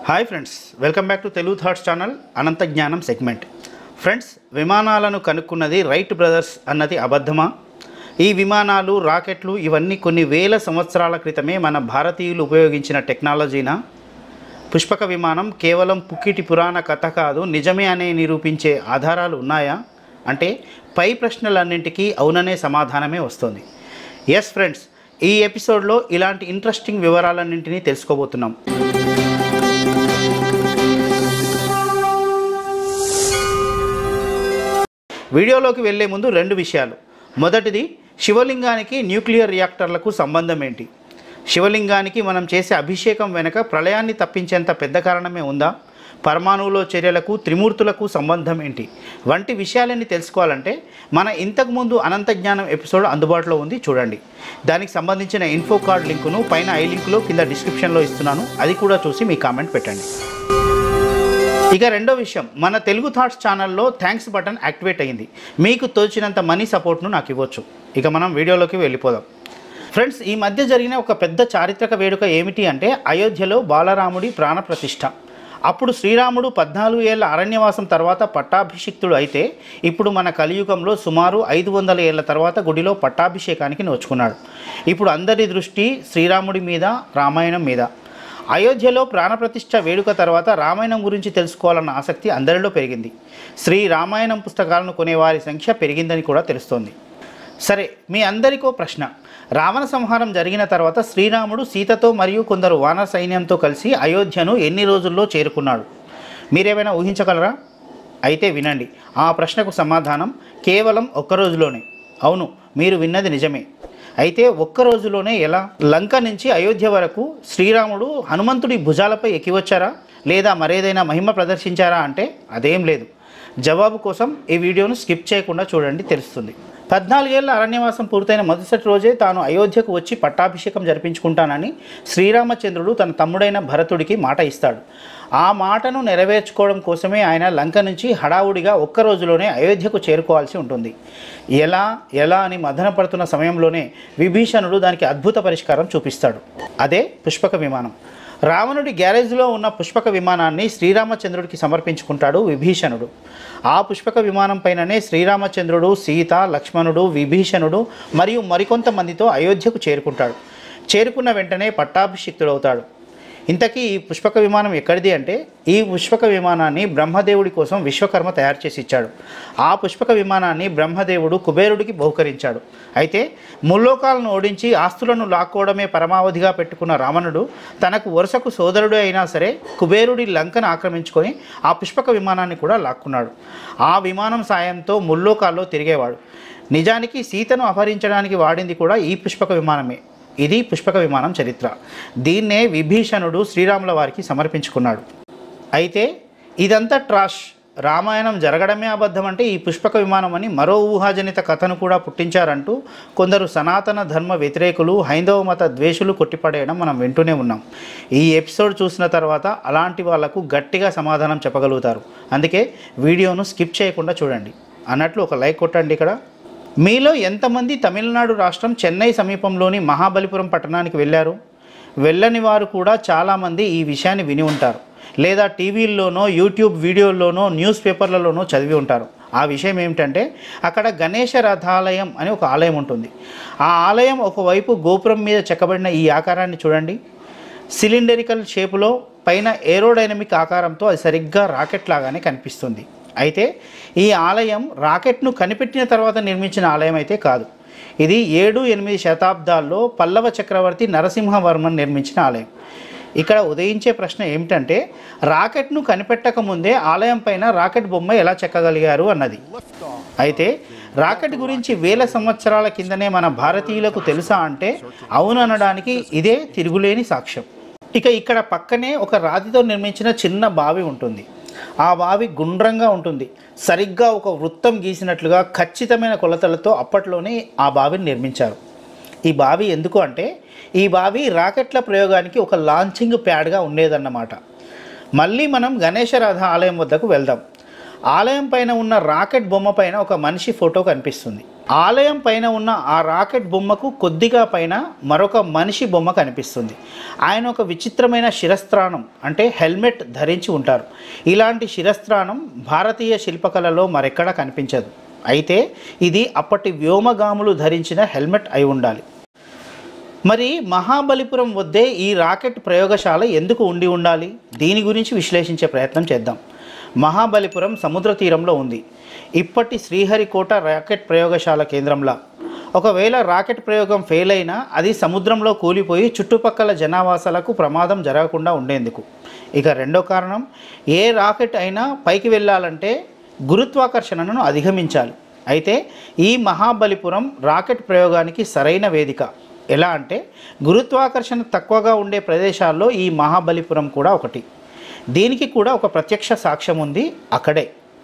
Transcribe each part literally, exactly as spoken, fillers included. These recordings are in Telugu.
Hi friends, welcome back to Telugu thoughts channel Anantha Gnanam segment. Friends, విమానాలను కనుక్కున్నది రైట్ బ్రదర్స్ అన్నది అబద్ధమా? ఈ విమానాలు, రాకెట్లు ఇవన్నీ కొన్ని వేల సంవత్సరాల క్రితమే మన భారతీయులు ఉపయోగించిన టెక్నాలజీనా? పుష్పక విమానం కేవలం పుక్కిటి పురాణ కథ కాదు, నిజమే అనే నిరూపించే ఆధారాలు ఉన్నాయా అంటే పై ప్రశ్నలన్నింటికీ అవుననే సమాధానమే వస్తుంది. ఎస్ ఫ్రెండ్స్, ఈ ఎపిసోడ్లో ఇలాంటి ఇంట్రెస్టింగ్ వివరాలన్నింటినీ తెలుసుకోబోతున్నాం. వీడియోలోకి వెళ్లే ముందు రెండు విషయాలు. మొదటిది, శివలింగానికి న్యూక్లియర్ రియాక్టర్లకు సంబంధం ఏంటి? శివలింగానికి మనం చేసే అభిషేకం వెనుక ప్రళయాన్ని తప్పించేంత పెద్ద కారణమే ఉందా? పరమాణువులో చర్యలకు త్రిమూర్తులకు సంబంధం ఏంటి? వంటి విషయాలన్నీ తెలుసుకోవాలంటే మన ఇంతకుముందు అనంత జ్ఞానం ఎపిసోడ్ అందుబాటులో ఉంది, చూడండి. దానికి సంబంధించిన ఇన్ఫో కార్డ్ లింకును పైన ఐ లింకులో కింద డిస్క్రిప్షన్లో ఇస్తున్నాను, అది కూడా చూసి మీ కామెంట్ పెట్టండి. ఇక రెండో విషయం, మన తెలుగు థాట్స్ ఛానల్లో థ్యాంక్స్ బటన్ యాక్టివేట్ అయ్యింది. మీకు తోచినంత మనీ సపోర్ట్ను నాకు ఇవ్వచ్చు. ఇక మనం వీడియోలోకి వెళ్ళిపోదాం. ఫ్రెండ్స్, ఈ మధ్య జరిగిన ఒక పెద్ద చారిత్రక వేడుక ఏమిటి అంటే అయోధ్యలో బాలరాముడి ప్రాణప్రతిష్ఠ. అప్పుడు శ్రీరాముడు పద్నాలుగు ఏళ్ల అరణ్యవాసం తర్వాత పట్టాభిషిక్తుడు అయితే, ఇప్పుడు మన కలియుగంలో సుమారు ఐదు వందల ఏళ్ల తర్వాత గుడిలో పట్టాభిషేకానికి నోచుకున్నాడు. ఇప్పుడు అందరి దృష్టి శ్రీరాముడి మీద, రామాయణం మీద. అయోధ్యలో ప్రాణప్రతిష్ఠ వేడుక తర్వాత రామాయణం గురించి తెలుసుకోవాలన్న ఆసక్తి అందరిలో పెరిగింది. శ్రీ రామాయణం పుస్తకాలను కొనేవారి సంఖ్య పెరిగిందని కూడా తెలుస్తోంది. సరే, మీ అందరికో ప్రశ్న. రావణ సంహారం జరిగిన తర్వాత శ్రీరాముడు సీతతో మరియు కొందరు వానర సైన్యంతో కలిసి అయోధ్యను ఎన్ని రోజుల్లో చేరుకున్నాడు? మీరేమైనా ఊహించగలరా? అయితే వినండి, ఆ ప్రశ్నకు సమాధానం కేవలం ఒక్క రోజులోనే. అవును, మీరు విన్నది నిజమే. అయితే ఒక్క రోజులోనే ఎలా? లంక నుంచి అయోధ్య వరకు శ్రీరాముడు హనుమంతుడి భుజాలపై ఎక్కివచ్చారా, లేదా మరేదైనా మహిమ ప్రదర్శించారా అంటే అదేం లేదు. జవాబు కోసం ఈ వీడియోను స్కిప్ చేయకుండా చూడండి, తెలుస్తుంది. పద్నాలుగేళ్ల అరణ్యవాసం పూర్తయిన మొదటి రోజే తాను అయోధ్యకు వచ్చి పట్టాభిషేకం జరిపించుకుంటానని శ్రీరామచంద్రుడు తన తమ్ముడైన భరతుడికి మాట ఇస్తాడు. ఆ మాటను నెరవేర్చుకోవడం కోసమే ఆయన లంక నుంచి హడావుడిగా ఒక్క రోజులోనే అయోధ్యకు చేరుకోవాల్సి ఉంటుంది. ఎలా ఎలా అని మదన పడుతున్న సమయంలోనే విభీషణుడు దానికి అద్భుత పరిష్కారం చూపిస్తాడు. అదే పుష్పక విమానం. రావణుడి గ్యారేజ్లో ఉన్న పుష్పక విమానాన్ని శ్రీరామచంద్రుడికి సమర్పించుకుంటాడు విభీషణుడు. ఆ పుష్పక విమానం పైననే శ్రీరామచంద్రుడు, సీత, లక్ష్మణుడు, విభీషణుడు మరియు మరికొంతమందితో అయోధ్యకు చేరుకుంటాడు. చేరుకున్న వెంటనే పట్టాభిషిక్తుడవుతాడు. ఇంతకీ ఈ పుష్పక విమానం ఎక్కడిది అంటే, ఈ పుష్పక విమానాన్ని బ్రహ్మదేవుడి కోసం విశ్వకర్మ తయారు చేసి ఇచ్చాడు. ఆ పుష్పక విమానాన్ని బ్రహ్మదేవుడు కుబేరుడికి బహుకరించాడు. అయితే ముల్లోకాలను ఓడించి ఆస్తులను లాక్కోవడమే పరమావధిగా పెట్టుకున్న రావణుడు తనకు వరుసకు సోదరుడు అయినా సరే కుబేరుడి లంకను ఆక్రమించుకొని ఆ పుష్పక విమానాన్ని కూడా లాక్కున్నాడు. ఆ విమానం సాయంతో ముల్లోకాల్లో తిరిగేవాడు. నిజానికి సీతను అపహరించడానికి వాడింది కూడా ఈ పుష్పక విమానమే. ఇది పుష్పక విమానం చరిత్ర. దీన్నే విభీషణుడు శ్రీరాముల వారికి సమర్పించుకున్నాడు. అయితే ఇదంతా ట్రాష్, రామాయణం జరగడమే అబద్ధం అంటే ఈ పుష్పక విమానం అని మరో ఊహాజనిత కథను కూడా పుట్టించారంటూ కొందరు సనాతన ధర్మ వ్యతిరేకులు, హైందవ మత ద్వేషులు కొట్టిపడేయడం మనం వింటూనే ఉన్నాం. ఈ ఎపిసోడ్ చూసిన తర్వాత అలాంటి వాళ్లకు గట్టిగా సమాధానం చెప్పగలుగుతారు. అందుకే వీడియోను స్కిప్ చేయకుండా చూడండి. అన్నట్లు ఒక లైక్ కొట్టండి. ఇక్కడ మీలో ఎంతమంది తమిళనాడు రాష్ట్రం చెన్నై సమీపంలోని మహాబలిపురం పట్టణానికి వెళ్ళారు? వెళ్ళని వారు కూడా చాలామంది ఈ విషయాన్ని విని ఉంటారు, లేదా టీవీల్లోనో, యూట్యూబ్ వీడియోల్లోనో, న్యూస్ పేపర్లలోనో చదివి ఉంటారు. ఆ విషయం ఏమిటంటే అక్కడ గణేశ రథాలయం అని ఒక ఆలయం ఉంటుంది. ఆ ఆలయం ఒకవైపు గోపురం మీద చెక్కబడిన ఈ ఆకారాన్ని చూడండి. సిలిండరికల్ షేపులో పైన ఏరోడైనమిక్ ఆకారంతో అది సరిగ్గా రాకెట్ లాగానే కనిపిస్తుంది. అయితే ఈ ఆలయం రాకెట్ను కనిపెట్టిన తర్వాత నిర్మించిన ఆలయం అయితే కాదు. ఇది ఏడు ఎనిమిది శతాబ్దాల్లో పల్లవ చక్రవర్తి నరసింహవర్మన్ నిర్మించిన ఆలయం. ఇక్కడ ఉదయించే ప్రశ్న ఏమిటంటే, రాకెట్ను కనిపెట్టక ముందే ఆలయం పైన రాకెట్ బొమ్మ ఎలా చెక్కగలిగారు అన్నది. అయితే రాకెట్ గురించి వేల సంవత్సరాల కిందనే మన భారతీయులకు తెలుసా అంటే అవును అనడానికి ఇదే తిరుగులేని సాక్ష్యం. ఇక ఇక్కడ పక్కనే ఒక రాతితో నిర్మించిన చిన్న బావి ఉంటుంది. ఆ బావి గుండ్రంగా ఉంటుంది. సరిగ్గా ఒక వృత్తం గీసినట్లుగా ఖచ్చితమైన కొలతలతో అప్పట్లోనే ఆ బావిని నిర్మించారు. ఈ బావి ఎందుకు అంటే ఈ బావి రాకెట్ల ప్రయోగానికి ఒక లాంచింగ్ ప్యాడ్గా ఉండేదన్నమాట. మళ్ళీ మనం గణేశరథ ఆలయం వద్దకు వెళ్దాం. ఆలయం పైన ఉన్న రాకెట్ బొమ్మ పైన ఒక మనిషి ఫోటో కనిపిస్తుంది. ఆలయం పైన ఉన్న ఆ రాకెట్ బొమ్మకు కొద్దిగా పైన మరొక మనిషి బొమ్మ కనిపిస్తుంది. ఆయన ఒక విచిత్రమైన శిరస్త్రాణం అంటే హెల్మెట్ ధరించి ఉంటారు. ఇలాంటి శిరస్త్రాణం భారతీయ శిల్పకళలో మరెక్కడా కనిపించదు. అయితే ఇది అప్పటి వ్యోమగాములు ధరించిన హెల్మెట్ అయి ఉండాలి. మరి మహాబలిపురం వద్దే ఈ రాకెట్ ప్రయోగశాల ఎందుకు ఉండి ఉండాలి? దీని గురించి విశ్లేషించే ప్రయత్నం చేద్దాం. మహాబలిపురం సముద్ర తీరంలో ఉంది. ఇప్పటి శ్రీహరికోట రాకెట్ ప్రయోగశాల కేంద్రంలా. ఒకవేళ రాకెట్ ప్రయోగం ఫెయిల్ అయినా అది సముద్రంలో కూలిపోయి చుట్టుపక్కల జనావాసాలకు ప్రమాదం జరగకుండా ఉండేందుకు. ఇక రెండో కారణం, ఏ రాకెట్ అయినా పైకి వెళ్ళాలంటే గురుత్వాకర్షణను అధిగమించాలి. అయితే ఈ మహాబలిపురం రాకెట్ ప్రయోగానికి సరైన వేదిక. ఎలా అంటే గురుత్వాకర్షణ తక్కువగా ఉండే ప్రదేశాల్లో ఈ మహాబలిపురం కూడా ఒకటి. దీనికి కూడా ఒక ప్రత్యక్ష సాక్ష్యం ఉంది అక్కడే.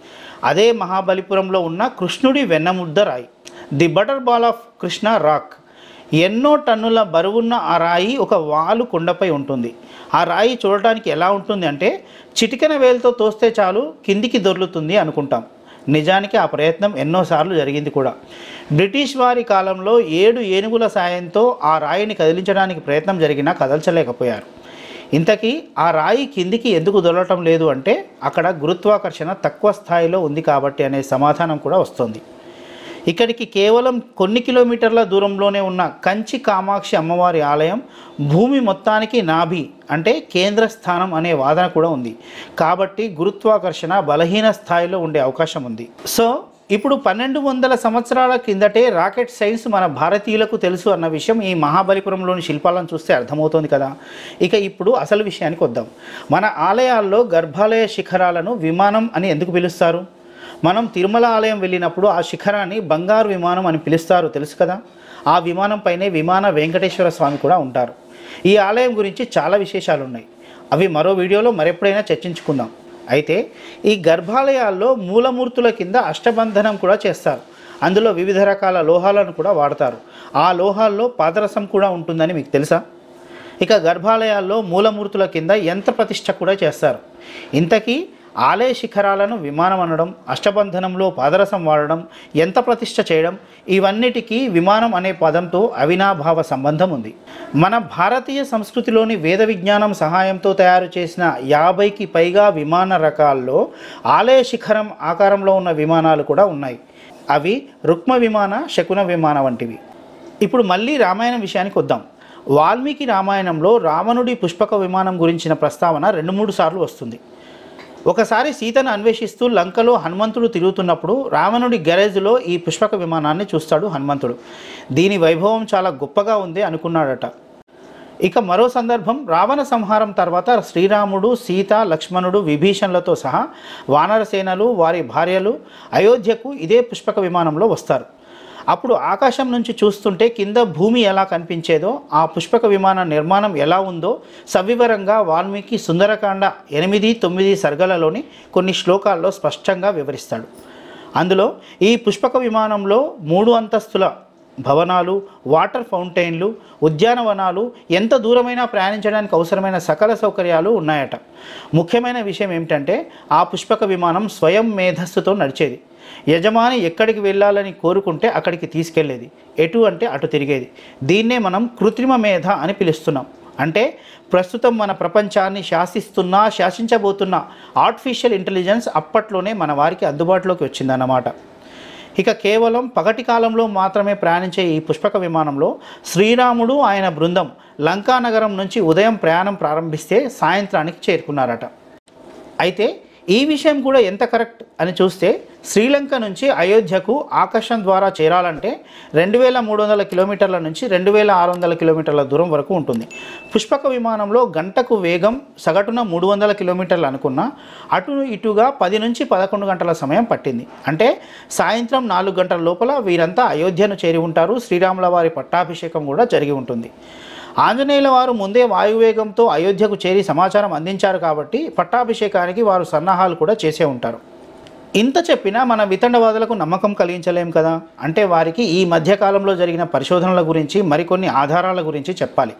అదే మహాబలిపురంలో ఉన్న కృష్ణుడి వెన్నముద్ద రాయి, the butter ball of Krishna rock. ఎన్నో టన్నుల బరువున్న ఆ రాయి ఒక వాలు కొండపై ఉంటుంది. ఆ రాయి చూడటానికి ఎలా ఉంటుంది అంటే చిటికెన వేలుతో తోస్తే చాలు కిందికి దొర్లుతుంది అనుకుంటాం. నిజానికి ఆ ప్రయత్నం ఎన్నోసార్లు జరిగింది కూడా. బ్రిటిష్ వారి కాలంలో ఏడు ఏనుగుల సాయంతో ఆ రాయిని కదిలించడానికి ప్రయత్నం జరిగినా కదల్చలేకపోయారు. ఇంతకీ ఆ రాయి కిందికి ఎందుకు దొరలటం లేదు అంటే అక్కడ గురుత్వాకర్షణ తక్కువ స్థాయిలో ఉంది కాబట్టి అనే సమాధానం కూడా వస్తుంది. ఇక్కడికి కేవలం కొన్ని కిలోమీటర్ల దూరంలోనే ఉన్న కంచి కామాక్షి అమ్మవారి ఆలయం భూమి మొత్తానికి నాభి అంటే కేంద్ర స్థానం అనే వాదన కూడా ఉంది. కాబట్టి గురుత్వాకర్షణ బలహీన స్థాయిలో ఉండే అవకాశం ఉంది. సో ఇప్పుడు పన్నెండు వందల సంవత్సరాల కిందటే రాకెట్ సైన్స్ మన భారతీయులకు తెలుసు అన్న విషయం ఈ మహాబలిపురంలోని శిల్పాలను చూస్తే అర్థమవుతోంది కదా. ఇక ఇప్పుడు అసలు విషయానికి వద్దాం. మన ఆలయాల్లో గర్భాలయ శిఖరాలను విమానం అని ఎందుకు పిలుస్తారు? మనం తిరుమల ఆలయం వెళ్ళినప్పుడు ఆ శిఖరాన్ని బంగారు విమానం అని పిలుస్తారు, తెలుసు కదా. ఆ విమానం పైనే విమాన వెంకటేశ్వర స్వామి కూడా ఉంటారు. ఈ ఆలయం గురించి చాలా విశేషాలు ఉన్నాయి. అవి మరో వీడియోలో మరెప్పుడైనా చర్చించుకుందాం. అయితే ఈ గర్భాలయాల్లో మూలమూర్తుల కింద అష్టబంధనం కూడా చేస్తారు. అందులో వివిధ రకాల లోహాలను కూడా వాడతారు. ఆ లోహాల్లో పాదరసం కూడా ఉంటుందని మీకు తెలుసా? ఇక గర్భాలయాల్లో మూలమూర్తుల కింద యంత్ర ప్రతిష్ఠ కూడా చేస్తారు. ఇంతకీ ఆలయ శిఖరాలను విమానం అనడం, అష్టబంధనంలో పాదరసం వాడడం, యంత్ర ప్రతిష్ఠ చేయడం, ఇవన్నిటికీ విమానం అనే పదంతో అవినాభావ సంబంధం ఉంది. మన భారతీయ సంస్కృతిలోని వేద విజ్ఞానం సహాయంతో తయారు చేసిన యాభైకి పైగా విమాన రకాల్లో ఆలయ శిఖరం ఆకారంలో ఉన్న విమానాలు కూడా ఉన్నాయి. అవి రుక్మ విమాన, శకున విమాన వంటివి. ఇప్పుడు మళ్ళీ రామాయణం విషయానికి వద్దాం. వాల్మీకి రామాయణంలో రావణుడి పుష్పక విమానం గురించిన ప్రస్తావన రెండు మూడు సార్లు వస్తుంది. ఒకసారి సీతను అన్వేషిస్తూ లంకలో హనుమంతుడు తిరుగుతున్నప్పుడు రావణుడి గ్యారేజ్లో ఈ పుష్పక విమానాన్ని చూస్తాడు హనుమంతుడు. దీని వైభవం చాలా గొప్పగా ఉంది అనుకున్నాడట. ఇక మరో సందర్భం, రావణ సంహారం తర్వాత శ్రీరాముడు, సీత, లక్ష్మణుడు, విభీషణులతో సహా వానరసేనలు, వారి భార్యలు అయోధ్యకు ఇదే పుష్పక విమానంలో వస్తారు. అప్పుడు ఆకాశం నుంచి చూస్తుంటే కింద భూమి ఎలా కనిపించేదో, ఆ పుష్పక విమాన నిర్మాణం ఎలా ఉందో సవివరంగా వాల్మీకి సుందరకాండ ఎనిమిది తొమ్మిది సర్గలలోని కొన్ని శ్లోకాల్లో స్పష్టంగా వివరిస్తాడు. అందులో ఈ పుష్పక విమానంలో మూడు అంతస్తుల భవనాలు, వాటర్ ఫౌంటైన్లు, ఉద్యానవనాలు, ఎంత దూరమైనా ప్రయాణించడానికి అవసరమైన సకల సౌకర్యాలు ఉన్నాయట. ముఖ్యమైన విషయం ఏమిటంటే ఆ పుష్పక విమానం స్వయం మేధస్సుతో నడిచేది. యజమాని ఎక్కడికి వెళ్ళాలని కోరుకుంటే అక్కడికి తీసుకెళ్లేది, ఎటు అంటే అటు తిరిగేది. దీన్నే మనం కృత్రిమ మేధ అని పిలుస్తున్నాం. అంటే ప్రస్తుతం మన ప్రపంచాన్ని శాసిస్తున్న, శాసించబోతున్న ఆర్టిఫిషియల్ ఇంటెలిజెన్స్ అప్పట్లోనే మన వారికి అందుబాటులోకి వచ్చిందన్నమాట. ఇక కేవలం పగటి కాలంలో మాత్రమే ప్రయాణించే ఈ పుష్పక విమానంలో శ్రీరాముడు, ఆయన బృందం లంకా నగరం నుంచి ఉదయం ప్రయాణం ప్రారంభిస్తే సాయంత్రానికి చేరుకున్నారట. అయితే ఈ విషయం కూడా ఎంత కరెక్ట్ అని చూస్తే శ్రీలంక నుంచి అయోధ్యకు ఆకాశం ద్వారా చేరాలంటే రెండు వేల మూడు వందల కిలోమీటర్ల నుంచి రెండు వేల ఆరు వందల కిలోమీటర్ల దూరం వరకు ఉంటుంది. పుష్పక విమానంలో గంటకు వేగం సగటున మూడు వందల కిలోమీటర్లు అనుకున్నా అటు ఇటుగా పది నుంచి పదకొండు గంటల సమయం పట్టింది. అంటే సాయంత్రం నాలుగు గంటల లోపల వీరంతా అయోధ్యను చేరి ఉంటారు. శ్రీరాముల వారి పట్టాభిషేకం కూడా జరిగి ఉంటుంది. ఆంజనేయుల వారు ముందే వాయువేగంతో అయోధ్యకు చేరి సమాచారం అందించారు కాబట్టి పట్టాభిషేకానికి వారు సన్నాహాలు కూడా చేసే ఉంటారు. ఇంత చెప్పినా మన వితండవాదులకు నమ్మకం కలిగించలేం కదా. అంటే వారికి ఈ మధ్యకాలంలో జరిగిన పరిశోధనల గురించి మరికొన్ని ఆధారాల గురించి చెప్పాలి.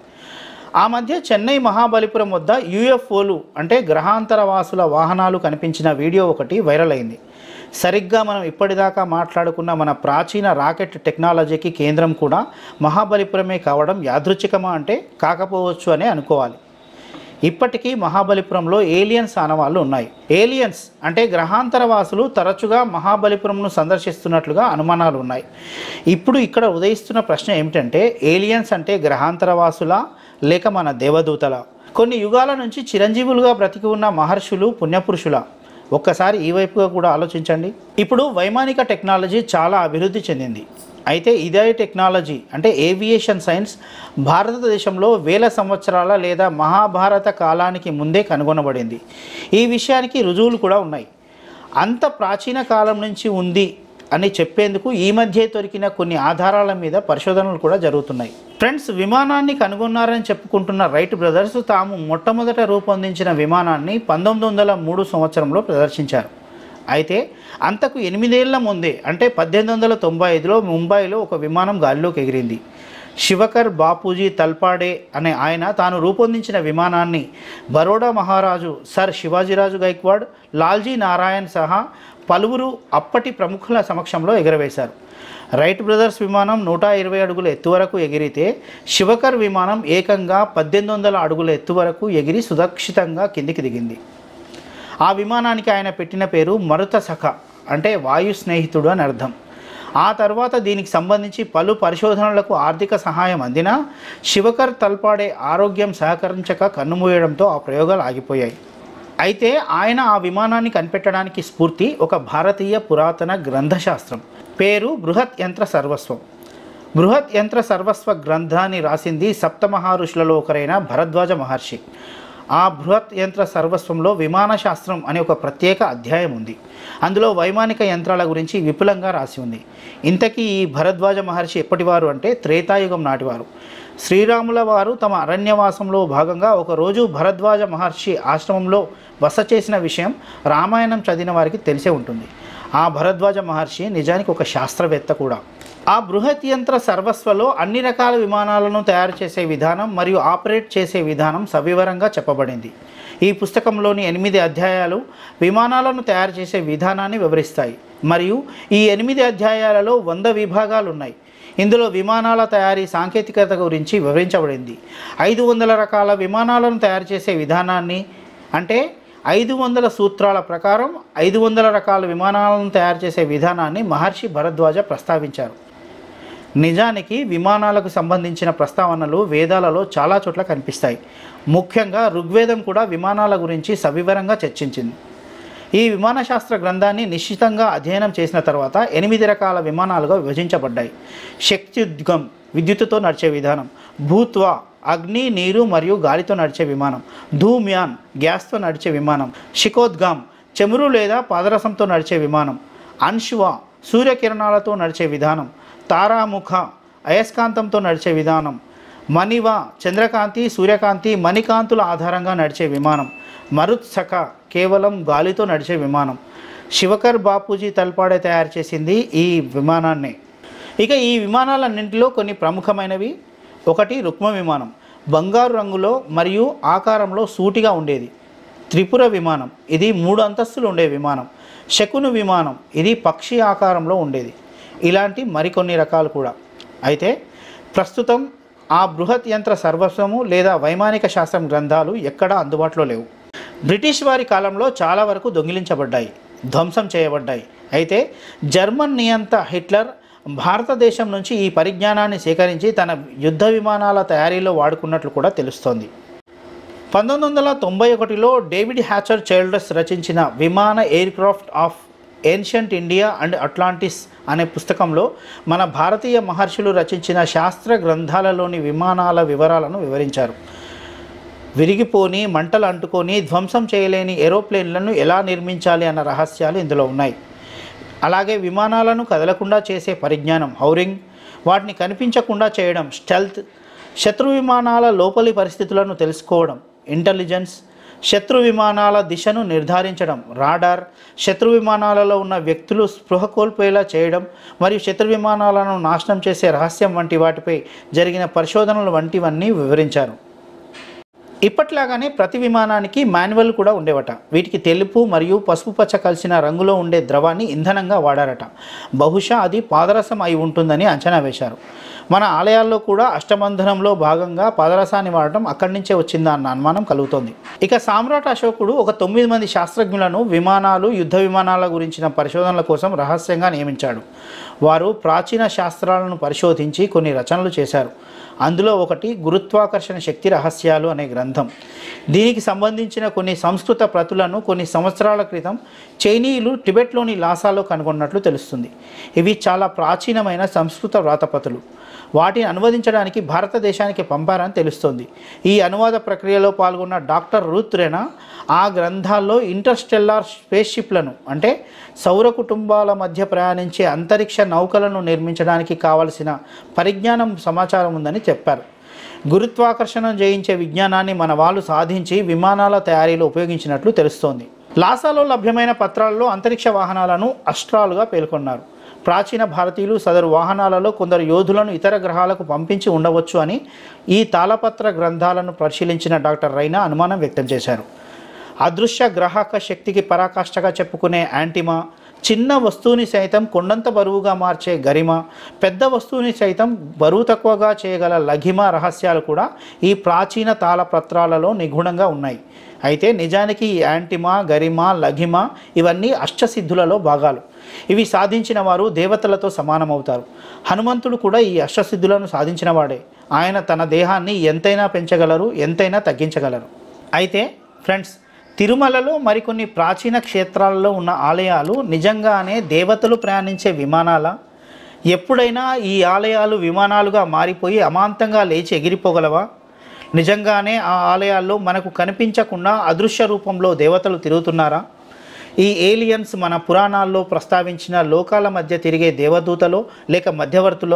ఆ మధ్య చెన్నై మహాబలిపురం వద్ద యూఎఫ్ఓలు అంటే గ్రహాంతరవాసుల వాహనాలు కనిపించిన వీడియో ఒకటి వైరల్ అయింది. సరిగ్గా మనం ఇప్పటిదాకా మాట్లాడుకున్న మన ప్రాచీన రాకెట్ టెక్నాలజీకి కేంద్రం కూడా మహాబలిపురమే కావడం యాదృచ్ఛికమా అంటే కాకపోవచ్చు అని అనుకోవాలి. ఇప్పటికీ మహాబలిపురంలో ఏలియన్స్ ఆనవాళ్ళు ఉన్నాయి. ఏలియన్స్ అంటే గ్రహాంతర వాసులు తరచుగా మహాబలిపురంను సందర్శిస్తున్నట్లుగా అనుమానాలు ఉన్నాయి. ఇప్పుడు ఇక్కడ ఉదయిస్తున్న ప్రశ్న ఏమిటంటే, ఏలియన్స్ అంటే గ్రహాంతర వాసులా లేక మన దేవదూతల? కొన్ని యుగాల నుంచి చిరంజీవులుగా బ్రతికి ఉన్న మహర్షులు పుణ్యపురుషుల? ఒక్కసారి ఈ వైపుగా కూడా ఆలోచించండి. ఇప్పుడు వైమానిక టెక్నాలజీ చాలా అభివృద్ధి చెందింది. అయితే ఇదే టెక్నాలజీ అంటే ఏవియేషన్ సైన్స్ భారతదేశంలో వేల సంవత్సరాల లేదా మహాభారత కాలానికి ముందే కనుగొనబడింది. ఈ విషయానికి రుజువులు కూడా ఉన్నాయి. అంత ప్రాచీన కాలం నుంచి ఉంది అని చెప్పేందుకు ఈ మధ్య దొరికిన కొన్ని ఆధారాల మీద పరిశోధనలు కూడా జరుగుతున్నాయి. ఫ్రెండ్స్, విమానాన్ని కనుగొన్నారని చెప్పుకుంటున్న రైట్ బ్రదర్స్ తాము మొట్టమొదట రూపొందించిన విమానాన్ని పంతొమ్మిది వందల మూడు సంవత్సరంలో ప్రదర్శించారు. అయితే అంతకు ఎనిమిదేళ్ల ముందే అంటే పద్దెనిమిది వందల తొంభై ఐదులో ముంబైలో ఒక విమానం గాలిలోకి ఎగిరింది. శివకర్ బాపూజీ తల్పాడే అనే ఆయన తాను రూపొందించిన విమానాన్ని బరోడా మహారాజు సర్ శివాజీరాజు గైక్వాడ్, లాల్జీ నారాయణ్ సహా పలువురు అప్పటి ప్రముఖుల సమక్షంలో ఎగరవేశారు. రైట్ బ్రదర్స్ విమానం నూట ఇరవై అడుగుల ఎత్తు వరకు ఎగిరితే శివకర్ విమానం ఏకంగా పద్దెనిమిది వందల అడుగుల ఎత్తు వరకు ఎగిరి సురక్షితంగా కిందికి దిగింది. ఆ విమానానికి ఆయన పెట్టిన పేరు మరుత సఖ అంటే వాయు స్నేహితుడు అని అర్థం. ఆ తర్వాత దీనికి సంబంధించి పలు పరిశోధనలకు ఆర్థిక సహాయం అందినా శివకర్ తల్పాడే ఆరోగ్యం సహకరించక కన్నుమూయడంతో ఆ ప్రయోగాలు ఆగిపోయాయి. అయితే ఆయన ఆ విమానాన్ని కనిపెట్టడానికి స్ఫూర్తి ఒక భారతీయ పురాతన గ్రంథశాస్త్రం. పేరు బృహత్ యంత్ర సర్వస్వం. బృహత్ యంత్ర సర్వస్వ గ్రంథాన్ని రాసింది సప్తమహా ఋషులలో ఒకరైన భరద్వాజ మహర్షి. ఆ బృహత్ యంత్ర సర్వస్వంలో విమాన శాస్త్రం అనే ఒక ప్రత్యేక అధ్యాయం ఉంది. అందులో వైమానిక యంత్రాల గురించి విపులంగా రాసి ఉంది. ఇంతకీ ఈ భరద్వాజ మహర్షి ఎప్పటివారు అంటే త్రేతాయుగం నాటివారు. శ్రీరాముల వారు తమ అరణ్యవాసంలో భాగంగా ఒకరోజు భరద్వాజ మహర్షి ఆశ్రమంలో బస చేసిన విషయం రామాయణం చదివిన వారికి తెలిసే ఉంటుంది. ఆ భరద్వాజ మహర్షి నిజానికి ఒక శాస్త్రవేత్త కూడా. ఆ బృహత్ యంత్ర సర్వస్వలో అన్ని రకాల విమానాలను తయారు చేసే విధానం మరియు ఆపరేట్ చేసే విధానం సవివరంగా చెప్పబడింది. ఈ పుస్తకంలోని ఎనిమిది అధ్యాయాలు విమానాలను తయారు చేసే విధానాన్ని వివరిస్తాయి. మరియు ఈ ఎనిమిది అధ్యాయాలలో వంద విభాగాలు ఉన్నాయి. ఇందులో విమానాల తయారీ సాంకేతికత గురించి వివరించబడింది. ఐదు వందల రకాల విమానాలను తయారు చేసే విధానాన్ని అంటే ఐదు వందల సూత్రాల ప్రకారం ఐదు వందల రకాల విమానాలను తయారు చేసే విధానాన్ని మహర్షి భరద్వాజ ప్రస్తావించారు. నిజానికి విమానాలకు సంబంధించిన ప్రస్తావనలు వేదాలలో చాలా చోట్ల కనిపిస్తాయి. ముఖ్యంగా ఋగ్వేదం కూడా విమానాల గురించి సవివరంగా చర్చించింది. ఈ విమాన శాస్త్ర గ్రంథాన్ని నిశ్చితంగా అధ్యయనం చేసిన తర్వాత ఎనిమిది రకాల విమానాలుగా విభజించబడ్డాయి. శక్త్యుద్గం విద్యుత్తుతో నడిచే విధానం, భూత్వ అగ్ని నీరు మరియు గాలితో నడిచే విమానం, ధూమ్యాన్ గ్యాస్తో నడిచే విమానం, శిఖోద్గాం చెమురు లేదా పాదరసంతో నడిచే విమానం, అన్శువ సూర్యకిరణాలతో నడిచే విధానం, తారాముఖ అయస్కాంతంతో నడిచే విధానం, మణివ చంద్రకాంతి సూర్యకాంతి మణికాంతుల ఆధారంగా నడిచే విమానం, మరుత్సఖ కేవలం గాలితో నడిచే విమానం. శివకర్ బాపూజీ తల్పాడే తయారు చేసింది ఈ విమానాన్నే. ఇక ఈ విమానాలన్నింటిలో కొన్ని ప్రముఖమైనవి. ఒకటి రుక్మ విమానం, బంగారు రంగులో మరియు ఆకారంలో సూటిగా ఉండేది. త్రిపుర విమానం, ఇది మూడు అంతస్తులు ఉండే విమానం. శకును విమానం, ఇది పక్షి ఆకారంలో ఉండేది. ఇలాంటి మరికొన్ని రకాలు కూడా. అయితే ప్రస్తుతం ఆ బృహత్ యంత్ర సర్వస్వము లేదా వైమానిక శాస్త్రం గ్రంథాలు ఎక్కడా అందుబాటులో లేవు. బ్రిటిష్ వారి కాలంలో చాలా వరకు దొంగిలించబడ్డాయి, ధ్వంసం చేయబడ్డాయి. అయితే జర్మన్ నియంత హిట్లర్ భారతదేశం నుంచి ఈ పరిజ్ఞానాన్ని సేకరించి తన యుద్ధ విమానాల తయారీలో వాడుకున్నట్లు కూడా తెలుస్తోంది. పంతొమ్మిది వందల తొంభై ఒకటిలో డేవిడ్ హ్యాచర్ చైల్డర్స్ రచించిన Vimana aircraft of ancient India and Atlantis అనే పుస్తకంలో మన భారతీయ మహర్షులు రచించిన శాస్త్ర గ్రంథాలలోని విమానాల వివరాలను వివరించారు. విరిగిపోని మంటలు అంటుకొని ధ్వంసం చేయలేని ఏరోప్లేన్లను ఎలా నిర్మించాలి అన్న రహస్యాలు ఇందులో ఉన్నాయి. అలాగే విమానాలను కదలకుండా చేసే పరిజ్ఞానం హౌరింగ్, వాటిని కనిపించకుండా చేయడం స్టెల్త్, శత్రు విమానాల లోపలి పరిస్థితులను తెలుసుకోవడం ఇంటెలిజెన్స్, శత్రు విమానాల దిశను నిర్ధారించడం రాడార్, శత్రు విమానాలలో ఉన్న వ్యక్తులు స్పృహ కోల్పోయేలా చేయడం మరియు శత్రు విమానాలను నాశనం చేసే రహస్యం వంటి వాటిపై జరిగిన పరిశోధనలు వంటివన్నీ వివరించారు. ఇప్పట్లాగానే ప్రతి విమానానికి మాన్యువల్ కూడా ఉండేవట. వీటికి తెలుపు మరియు పసుపు పచ్చ కలిసిన రంగులో ఉండే ద్రవాన్ని ఇంధనంగా వాడారట. బహుశా అది పాదరసం అయి ఉంటుందని అంచనా వేశారు. మన ఆలయాల్లో కూడా అష్టబంధనంలో భాగంగా పాదరసాన్ని వాడటం అక్కడి నుంచే వచ్చిందా అన్న అనుమానం కలుగుతోంది. ఇక సామ్రాట్ అశోకుడు ఒక తొమ్మిది మంది శాస్త్రజ్ఞులను విమానాలు, యుద్ధ విమానాల గురించిన పరిశోధనల కోసం రహస్యంగా నియమించాడు. వారు ప్రాచీన శాస్త్రాలను పరిశోధించి కొన్ని రచనలు చేశారు. అందులో ఒకటి గురుత్వాకర్షణ శక్తి రహస్యాలు అనే గ్రంథం. దీనికి సంబంధించిన కొన్ని సంస్కృత ప్రతులను కొన్ని సంవత్సరాల క్రితం చైనీయులు టిబెట్లోని లాసాలో కనుగొన్నట్లు తెలుస్తుంది. ఇవి చాలా ప్రాచీనమైన సంస్కృత వ్రాతప్రతులు. వాటిని అనువదించడానికి భారతదేశానికి పంపారని తెలుస్తోంది. ఈ అనువాద ప్రక్రియలో పాల్గొన్న డాక్టర్ రూత్ రెనా ఆ గ్రంథాల్లో ఇంటర్స్టెల్లార్ స్పేస్ షిప్లను అంటే సౌర కుటుంబాల మధ్య ప్రయాణించే అంతరిక్ష నౌకలను నిర్మించడానికి కావలసిన పరిజ్ఞానం సమాచారం ఉందని చెప్పారు. గురుత్వాకర్షణ జయించే విజ్ఞానాన్ని మన వాళ్ళు సాధించి విమానాల తయారీలో ఉపయోగించినట్లు తెలుస్తోంది. లాసాలో లభ్యమైన పత్రాల్లో అంతరిక్ష వాహనాలను అస్ట్రాలుగా పేర్కొన్నారు. ప్రాచీన భారతీయులు సదరు వాహనాలలో కొందరు యోధులను ఇతర గ్రహాలకు పంపించి ఉండవచ్చు అని ఈ తాళపత్ర గ్రంథాలను పరిశీలించిన డాక్టర్ రైనా అనుమానం వ్యక్తం చేశారు. అదృశ్య గ్రాహక శక్తికి పరాకాష్ఠగా చెప్పుకునే యాంటిమా, చిన్న వస్తువుని సైతం కొండంత బరువుగా మార్చే గరిమ, పెద్ద వస్తువుని సైతం బరువు తక్కువగా చేయగల లఘిమ రహస్యాలు కూడా ఈ ప్రాచీన తాళపత్రాలలో నిగూఢంగా ఉన్నాయి. అయితే నిజానికి ఈ యాంటిమా, గరిమ, లఘిమ ఇవన్నీ అష్టసిద్ధులలో భాగాలు. ఇవి సాధించిన వారు దేవతలతో సమానమవుతారు. హనుమంతుడు కూడా ఈ అష్టసిద్ధులను సాధించిన వాడే. ఆయన తన దేహాన్ని ఎంతైనా పెంచగలరు, ఎంతైనా తగ్గించగలరు. అయితే ఫ్రెండ్స్, తిరుమలలో మరికొన్ని ప్రాచీన క్షేత్రాలలో ఉన్న ఆలయాలు నిజంగానే దేవతలు ప్రయాణించే విమానాల? ఎప్పుడైనా ఈ ఆలయాలు విమానాలుగా మారిపోయి అమాంతంగా లేచి ఎగిరిపోగలవా? నిజంగానే ఆ ఆలయాల్లో మనకు కనిపించకుండా అదృశ్య రూపంలో దేవతలు తిరుగుతున్నారా? ఈ ఏలియన్స్ మన పురాణాల్లో ప్రస్తావించిన లోకాల మధ్య తిరిగే దేవదూతలో లేక మధ్యవర్తులో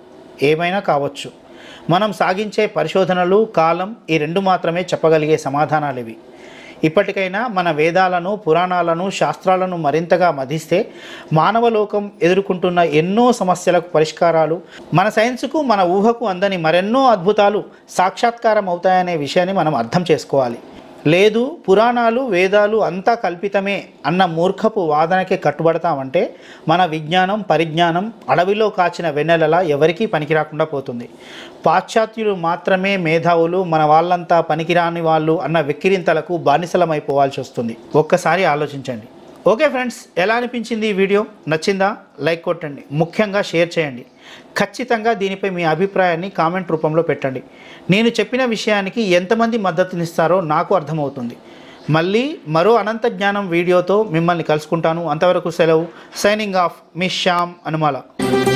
ఏమైనా కావచ్చు. మనం సాగించే పరిశోధనలు, కాలం ఈ రెండు మాత్రమే చెప్పగలిగే సమాధానాలు ఇవి. ఇప్పటికైనా మన వేదాలను, పురాణాలను, శాస్త్రాలను మరింతగా మదిస్తే మానవలోకం ఎదుర్కొంటున్న ఎన్నో సమస్యలకు పరిష్కారాలు, మన సైన్స్కు, మన ఊహకు అందని మరెన్నో అద్భుతాలు సాక్షాత్కారం అవుతాయనే విషయాన్ని మనం అర్థం చేసుకోవాలి. లేదు పురాణాలు, వేదాలు అంతా కల్పితమే అన్న మూర్ఖపు వాదనకే కట్టుబడతామంటే మన విజ్ఞానం, పరిజ్ఞానం అడవిలో కాచిన వెన్నెలలా ఎవరికీ పనికిరాకుండా పోతుంది. పాశ్చాత్యులు మాత్రమే మేధావులు, మన వాళ్ళంతా పనికిరాని వాళ్ళు అన్న వెక్కిరింతలకు బానిసలమైపోవాల్సి వస్తుంది. ఒక్కసారి ఆలోచించండి. ఓకే ఫ్రెండ్స్, ఎలా అనిపించింది ఈ వీడియో? నచ్చిందా? లైక్ కొట్టండి, ముఖ్యంగా షేర్ చేయండి. ఖచ్చితంగా దీనిపై మీ అభిప్రాయాన్ని కామెంట్ రూపంలో పెట్టండి. నేను చెప్పిన విషయానికి ఎంతమంది మద్దతునిస్తారో నాకు అర్థమవుతుంది. మళ్ళీ మరో అనంత జ్ఞానం వీడియోతో మిమ్మల్ని కలుసుకుంటాను. అంతవరకు సెలవు. సైనింగ్ ఆఫ్, మీ శ్యామ్ అనుమాల.